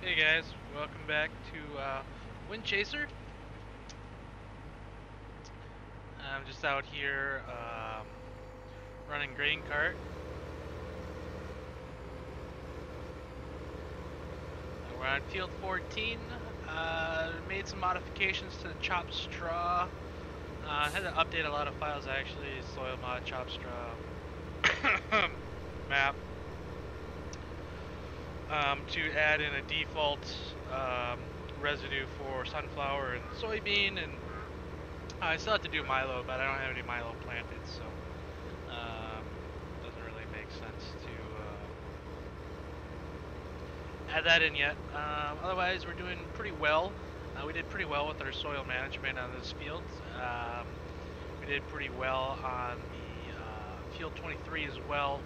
Hey guys, welcome back to Wind Chaser. I'm just out here running grain cart. We're on field 14. Made some modifications to the chop straw. Had to update a lot of files actually. Soil mod, chop straw, map. To add in a default residue for sunflower and soybean, and I still have to do Milo, but I don't have any Milo planted, so doesn't really make sense to add that in yet. Otherwise, we're doing pretty well. We did pretty well with our soil management on this field. We did pretty well on the field 23 as well.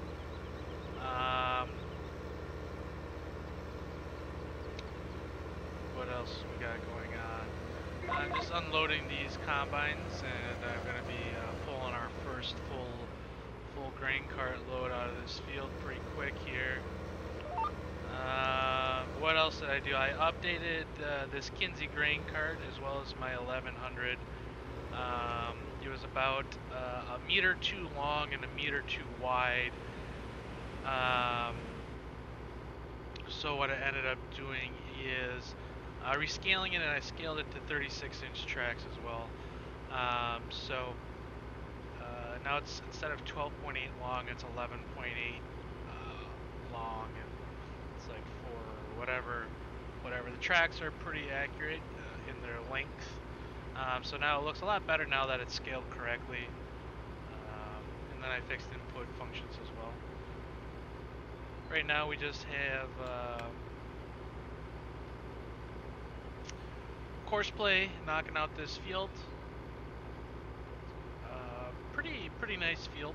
What else we got going on? I'm just unloading these combines, and I'm going to be pulling our first full grain cart load out of this field pretty quick here. What else did I do? I updated this Kinsey grain cart as well as my 1100. It was about a meter too long and a meter too wide. So what I ended up doing is rescaling it, and I scaled it to 36-inch tracks as well. Now it's, instead of 12.8 long, it's 11.8 long, and it's like for whatever. The tracks are pretty accurate in their length. So now it looks a lot better now that it's scaled correctly. And then I fixed input functions as well. Right now we just have Courseplay knocking out this field. Pretty nice field.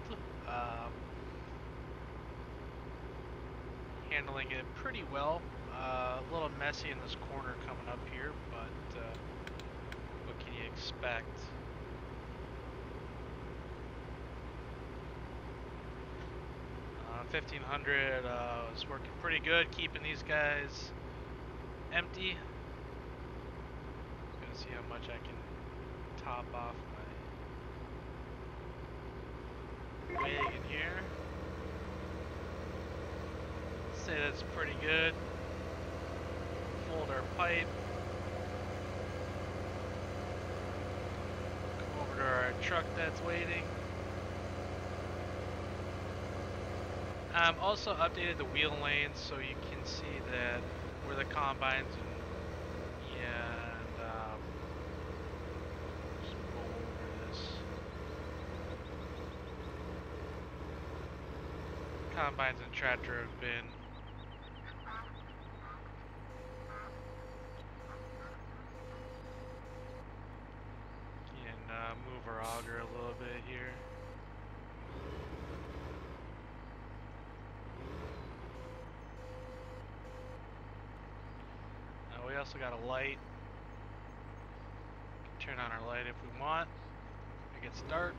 Handling it pretty well. A little messy in this corner coming up here, but what can you expect? Uh, 1500 was working pretty good, keeping these guys empty. Gonna see how much I can top off my wagon here. Say that's pretty good. Fold our pipe. Come over to our truck that's waiting. Also updated the wheel lanes so you can see that where the combines and just go over this. Combines and tractor have been move our auger a little bit here. We also got a light. Turn on our light if we want. It gets dark.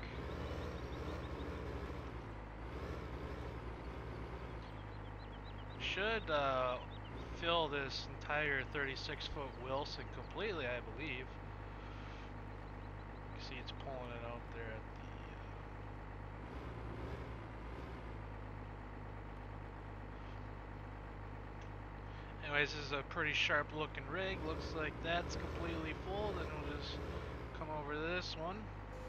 Should fill this entire 36-foot Wilson completely, I believe. You see it's pulling it out there at the... Anyways, this is a pretty sharp looking rig. Looks like that's completely full. Then we'll just come over to this one.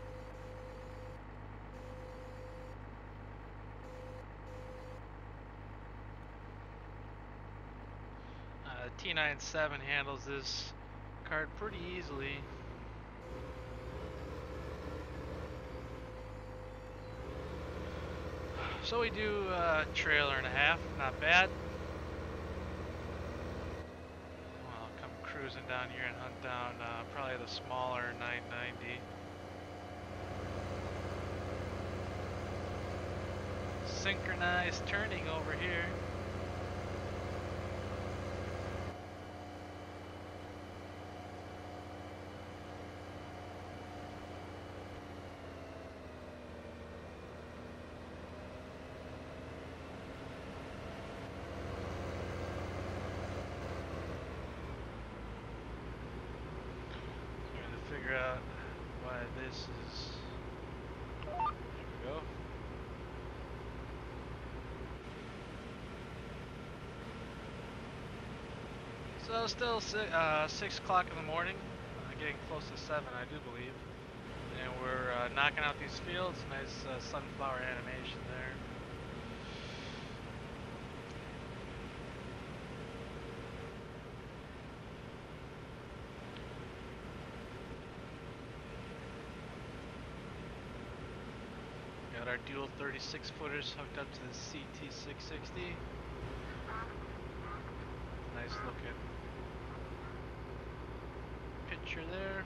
T97 handles this cart pretty easily. So we do a trailer and a half, not bad. Well, I'll come cruising down here and hunt down probably the smaller 990. Synchronized turning over here. figure out why this is. There we go. So still 6 o'clock in the morning, getting close to 7, I do believe. And we're knocking out these fields. Nice sunflower animation there. Got our dual 36 footers hooked up to the CT660. Nice looking picture there.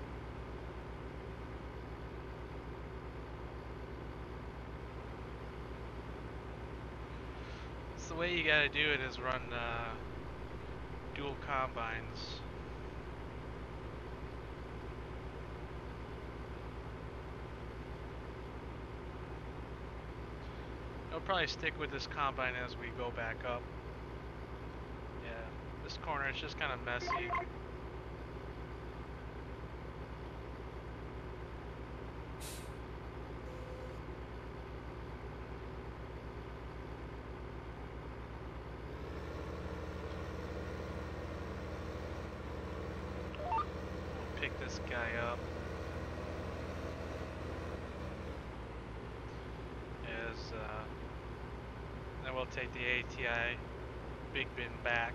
So the way you gotta do it is run dual combines. I'll probably stick with this combine as we go back up. Yeah, this corner is just kind of messy. We'll pick this guy up. Then we'll take the ATI big bin back.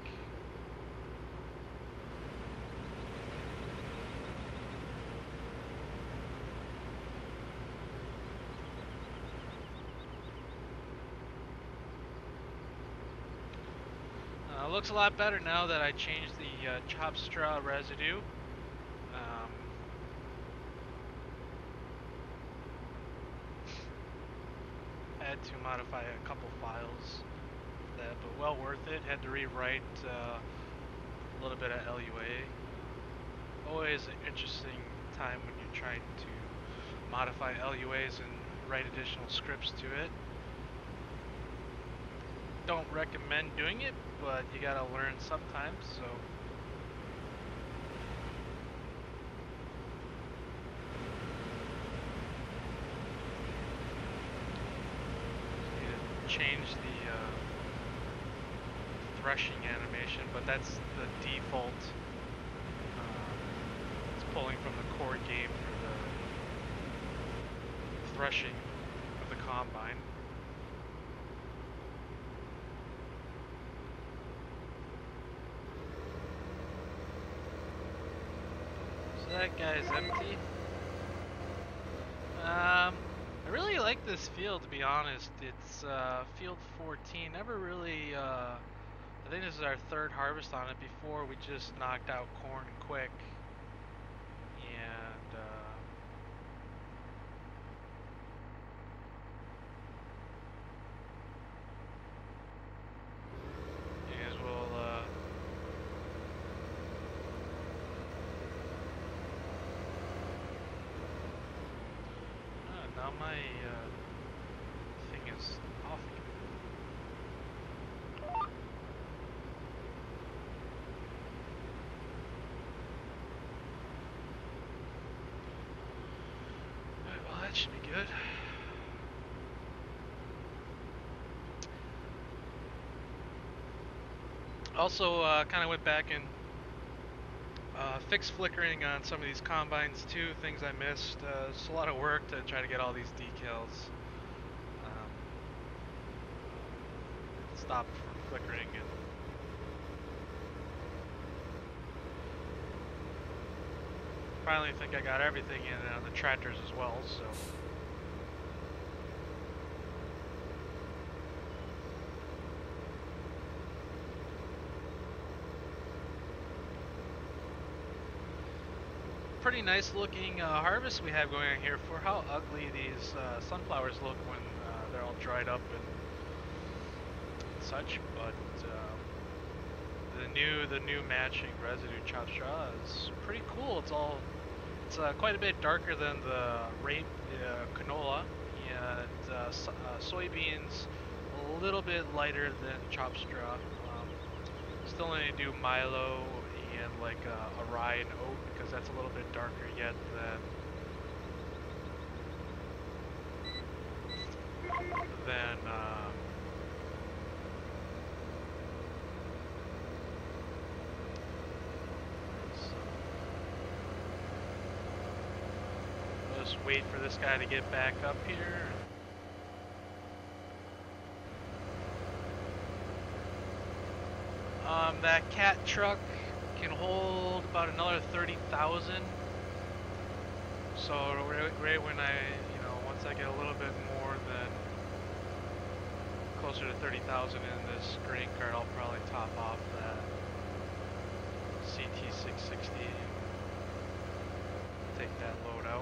Looks a lot better now that I changed the chopped straw residue. Had to modify a couple files for that, but well worth it. Had to rewrite a little bit of LUA. Always an interesting time when you're trying to modify LUAs and write additional scripts to it. Don't recommend doing it, but you gotta learn sometimes, so. Change the threshing animation, but that's the default. It's pulling from the core game for the threshing of the combine. So that guy's empty. I really like this field, to be honest. It's field 14. Never really, I think this is our third harvest on it. Before we just knocked out corn quick. And as well, now my thing is off. Alright, well that should be good. Also, kind of went back and fixed flickering on some of these combines too, things I missed. It's a lot of work to try to get all these decals stopped from flickering, and finally think I got everything in on the tractors as well, so. Pretty nice looking harvest we have going on here for how ugly these sunflowers look when they're all dried up and such. But the new matching residue chopped straw is pretty cool. It's quite a bit darker than the rape canola, and soybeans a little bit lighter than chopped straw. Still only do milo in like a rye and oat, because that's a little bit darker yet than just wait for this guy to get back up here. That cat truck can hold about another 30,000. So right when once I get a little bit more than closer to 30,000 in this grain cart, I'll probably top off that CT660. Take that load out.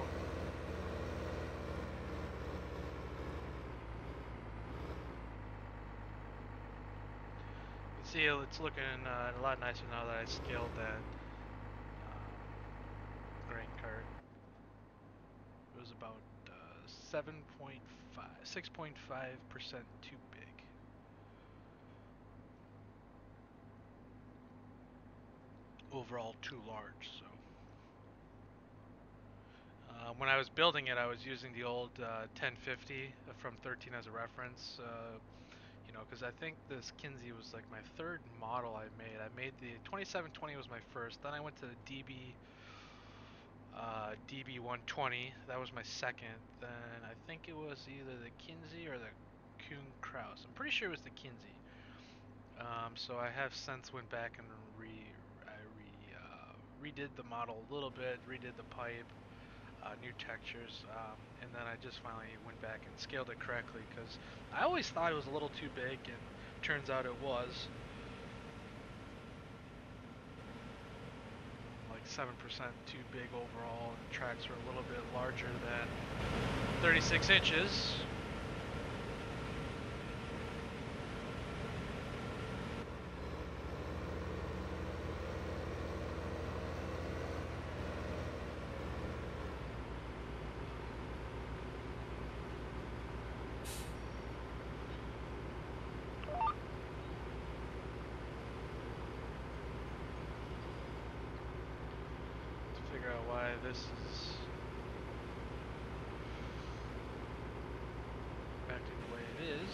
See, it's looking a lot nicer now that I scaled that grain cart. It was about 6.5% too big. Overall too large, so. When I was building it, I was using the old 1050 from 13 as a reference. Because I think this Kinze was like my third model I made. I made the 2720 was my first. Then I went to the DB120. That was my second. Then I think it was either the Kinze or the Kuhn Krause. I'm pretty sure it was the Kinze. So I have since went back and redid the model a little bit, redid the pipe, new textures, and then I just finally went back and scaled it correctly, because I always thought it was a little too big, and turns out it was. Like 7% too big overall, and the tracks were a little bit larger than 36 inches. This is back to the way it is.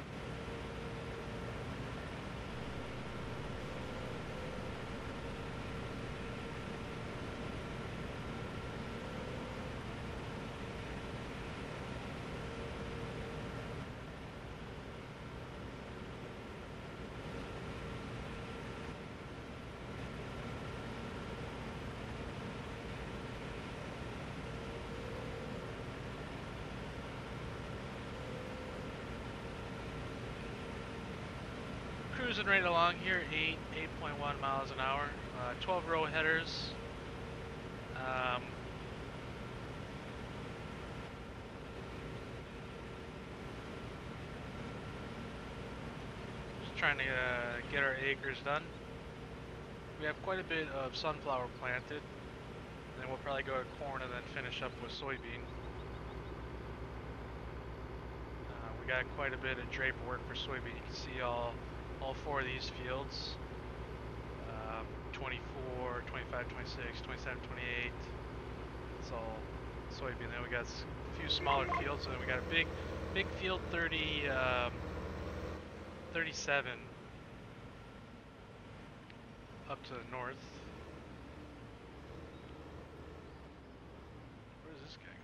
Cruising right along here, 8.1 miles an hour, 12 row headers. Just trying to get our acres done. We have quite a bit of sunflower planted, and then we'll probably go to corn and then finish up with soybean. We got quite a bit of draper work for soybean. You can see all 4 of these fields, 24, 25, 26, 27, 28, it's all soybean. Then we got a few smaller fields, and then we got a big field 37 up to the north. Where's this guy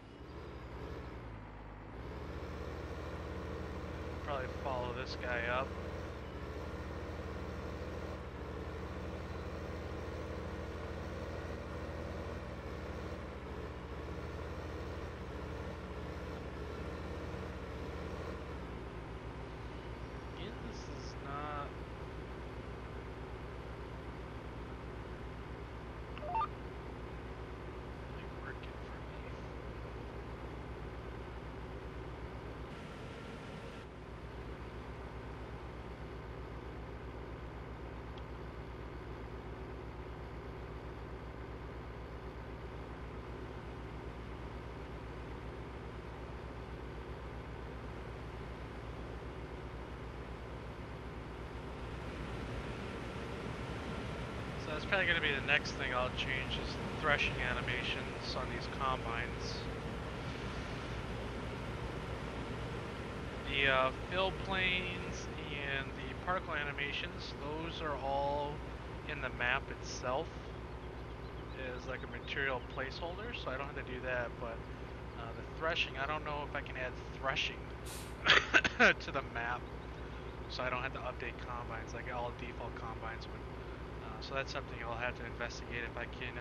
going? Probably follow this guy up. That's probably going to be the next thing I'll change is the threshing animations on these combines. The fill planes and the particle animations, those are all in the map itself as like a material placeholder, so I don't have to do that, but the threshing, I don't know if I can add threshing to the map, so I don't have to update combines like all default combines would. So that's something I'll have to investigate if I can,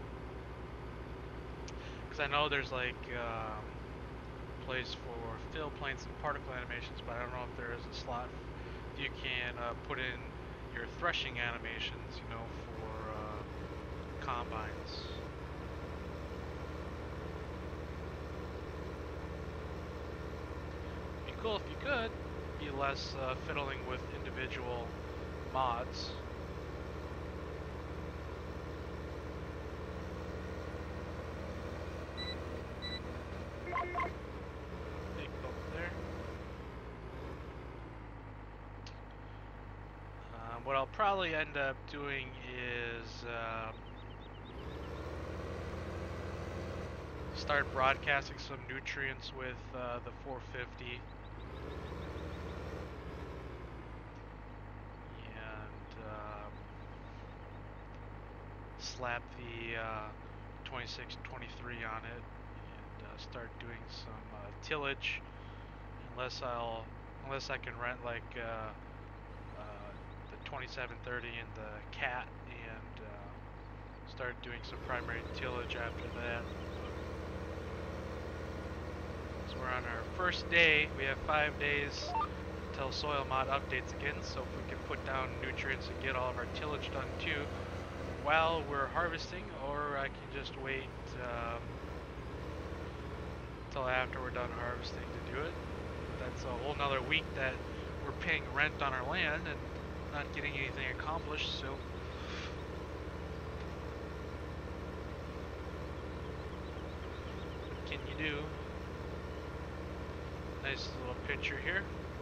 because I know there's like place for fill planes and particle animations, but I don't know if there is a slot you can put in your threshing animations, you know, for combines. It'd be cool if you could. Be less fiddling with individual mods. What I'll probably end up doing is start broadcasting some nutrients with the 450 and slap the 2623 on it and start doing some tillage unless I can rent like the 2730 and the cat and start doing some primary tillage after that. So we're on our first day. We have 5 days until soil mod updates again, so if we can put down nutrients and get all of our tillage done too while we're harvesting, or I can just wait until after we're done harvesting to do it. That's a whole nother week that we're paying rent on our land and not getting anything accomplished, so what can you do? Nice little picture here.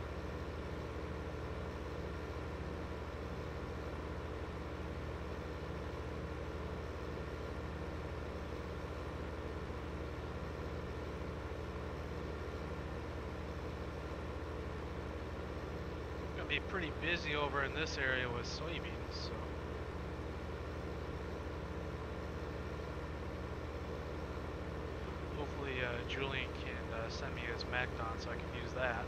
Be pretty busy over in this area with soybeans, so hopefully Julian can send me his MacDon so I can use that.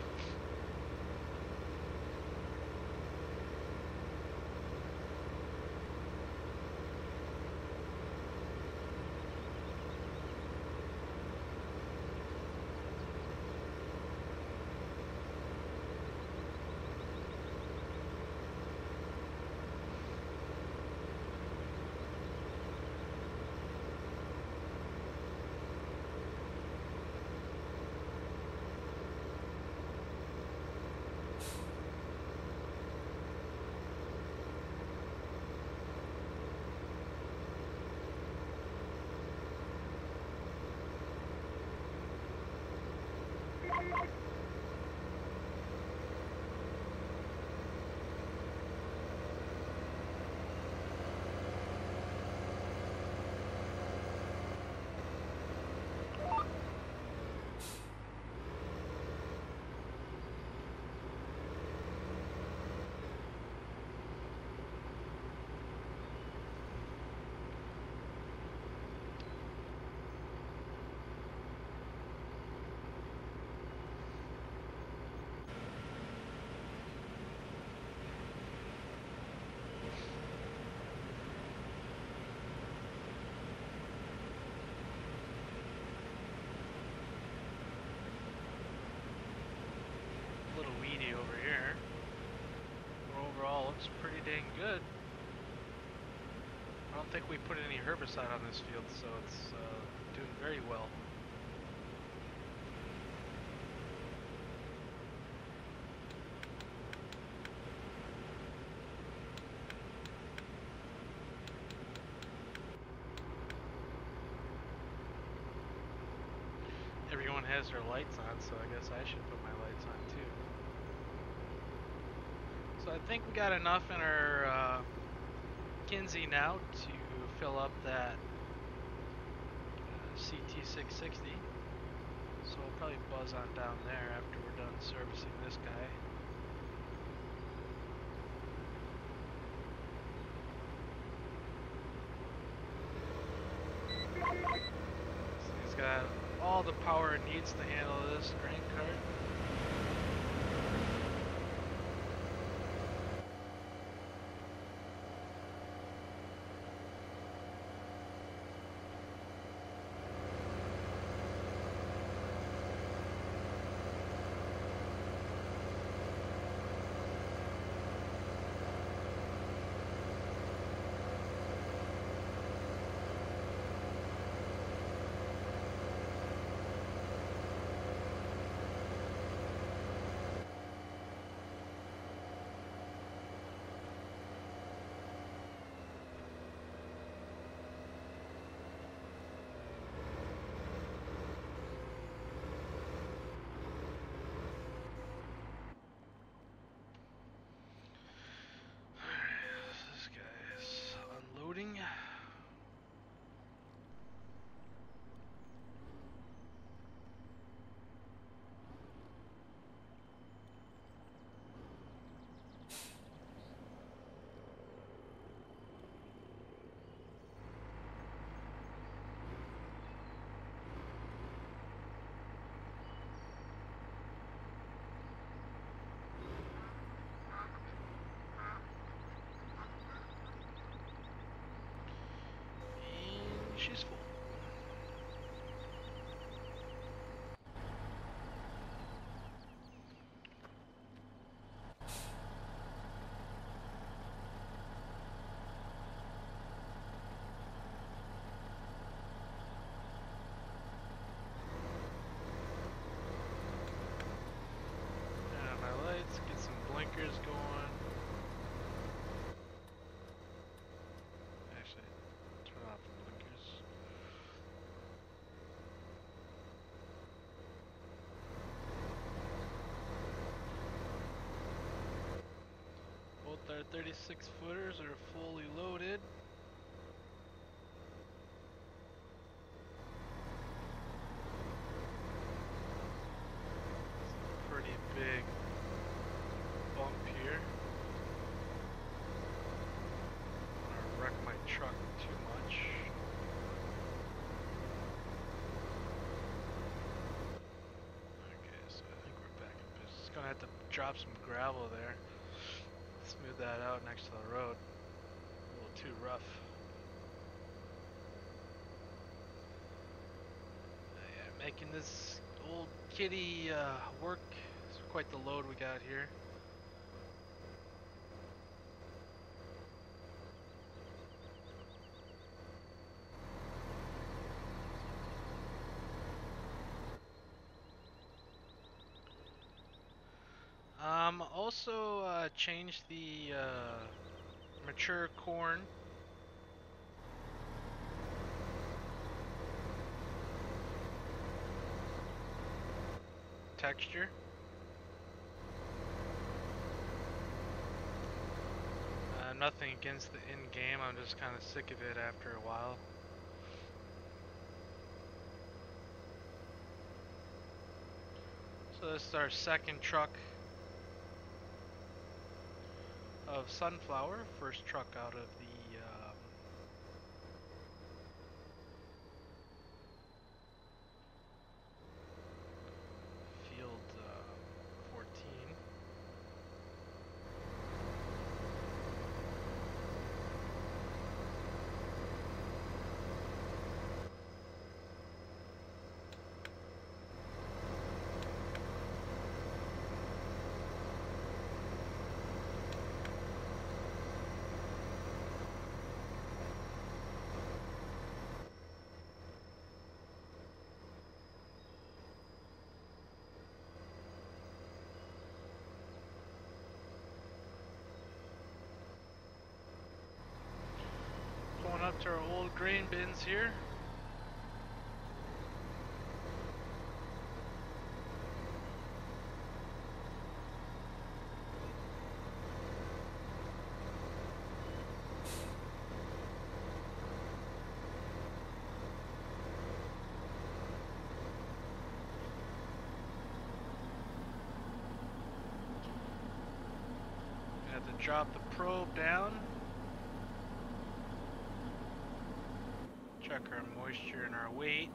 Pretty dang good. I don't think we put any herbicide on this field, so it's doing very well. Everyone has their lights on, so I guess I should put my lights on too. So I think we got enough in our Kinsey now to fill up that CT660. So we'll probably buzz on down there after we're done servicing this guy. So he's got all the power it needs to handle this grain cart. This guy is unloading. She's full. And my lights, get some blinkers going. Actually, turn off the blinkers. Both our 36 footers are fully loaded. It's a pretty big bump here. I don't want to wreck my truck too much. Okay, so I think we're back in business. Gonna have to drop some gravel there. Smooth that out next to the road. A little too rough. Yeah, making this old kitty work. It's quite the load we got here. Also changed the mature corn texture. Nothing against the in-game, I'm just kind of sick of it after a while. So this is our second truck of sunflower, first truck out of the field 14. Going up to our old grain bins here. to drop the probe down. Check our moisture and our weight.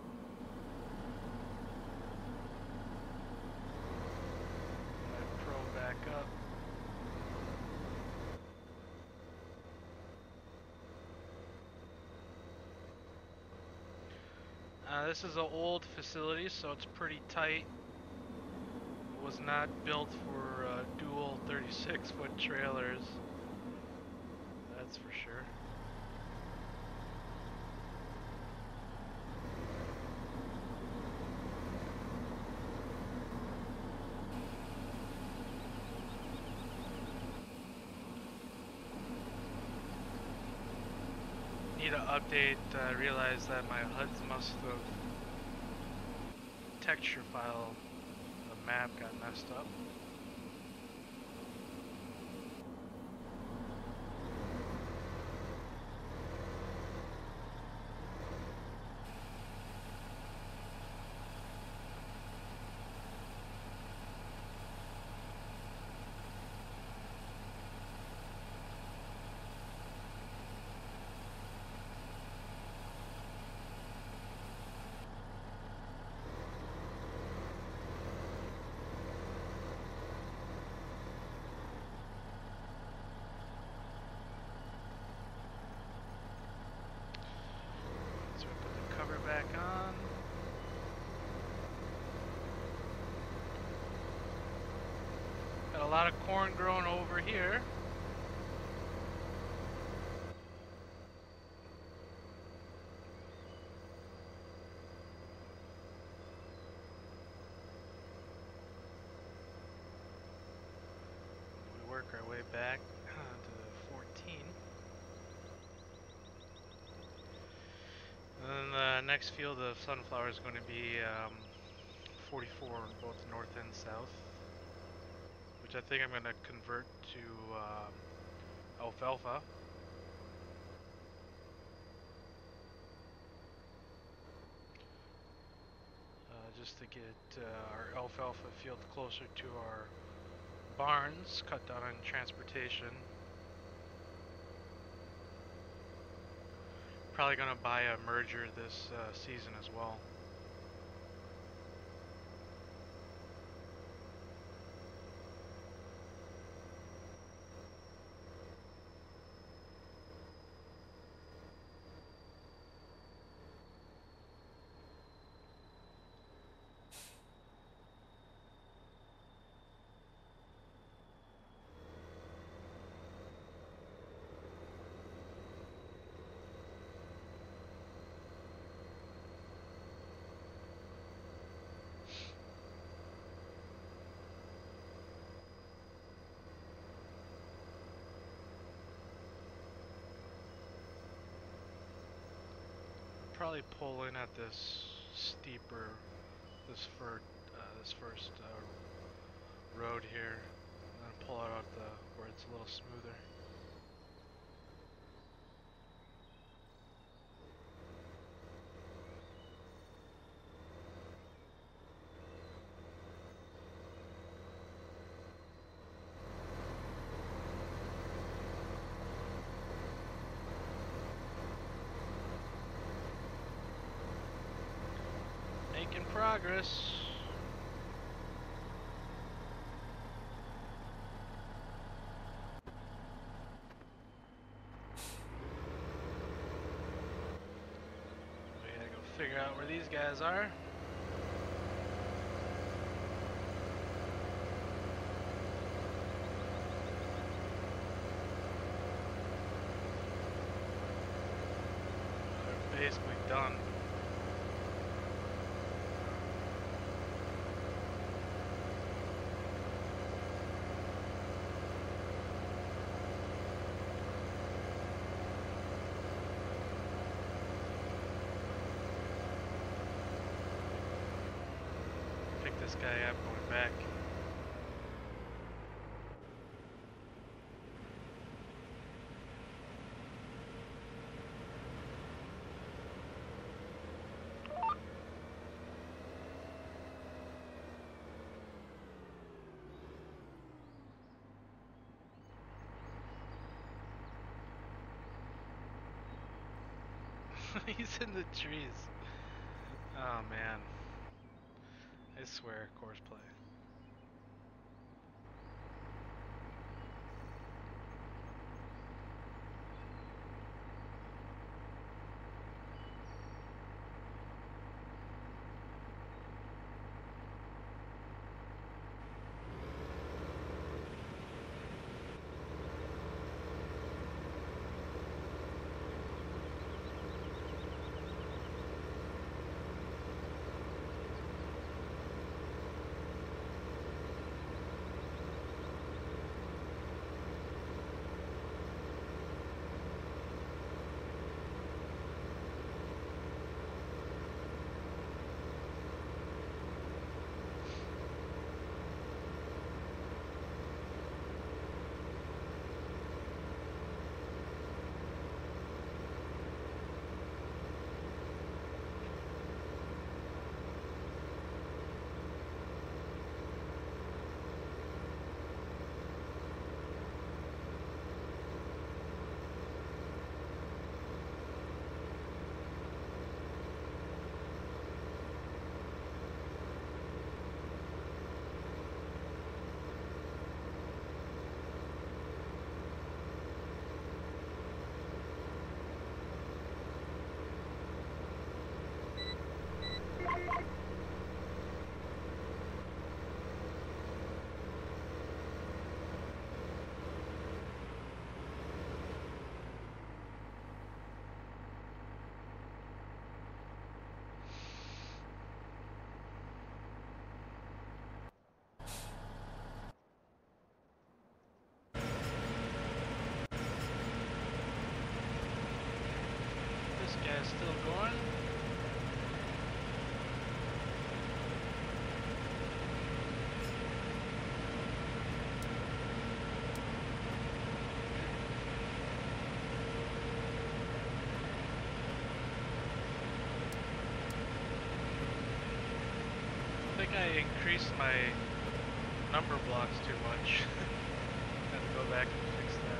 Probe back up. This is an old facility, so it's pretty tight. It was not built for dual 36-foot trailers. That's for sure. Need to update. I realized that my HUDs must have texture file, the map got messed up. Back on. Got a lot of corn growing over here. We work our way back to 14. And then the next field of sunflower is going to be 44 in both north and south, which I think I'm going to convert to alfalfa. Just to get our alfalfa field closer to our barns, cut down on transportation. Probably gonna buy a merger this season as well. Probably pull in at this steeper, this first road here, and then pull out where it's a little smoother. Making progress. We gotta go figure out where these guys are. They're basically done. This guy up, going back. He's in the trees. Oh man. I swear, course play. This guy's still going. I think I increased my number blocks too much. Had to go back and fix that.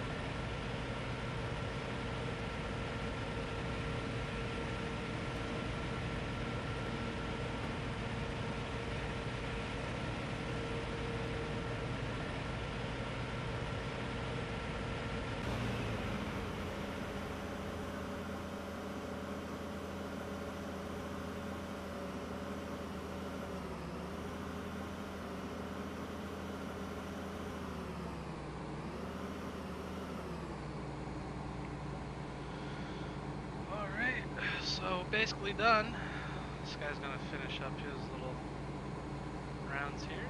Alright, so basically done. This guy's gonna finish up his little rounds here.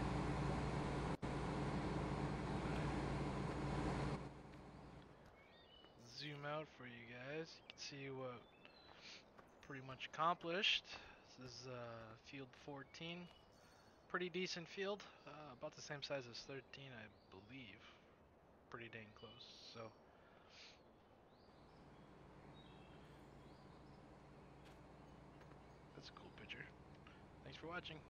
Zoom out for you guys. You can see what pretty much accomplished. This is field 14. Pretty decent field. About the same size as 13, I believe. Pretty dang close. So that's a cool picture. Thanks for watching.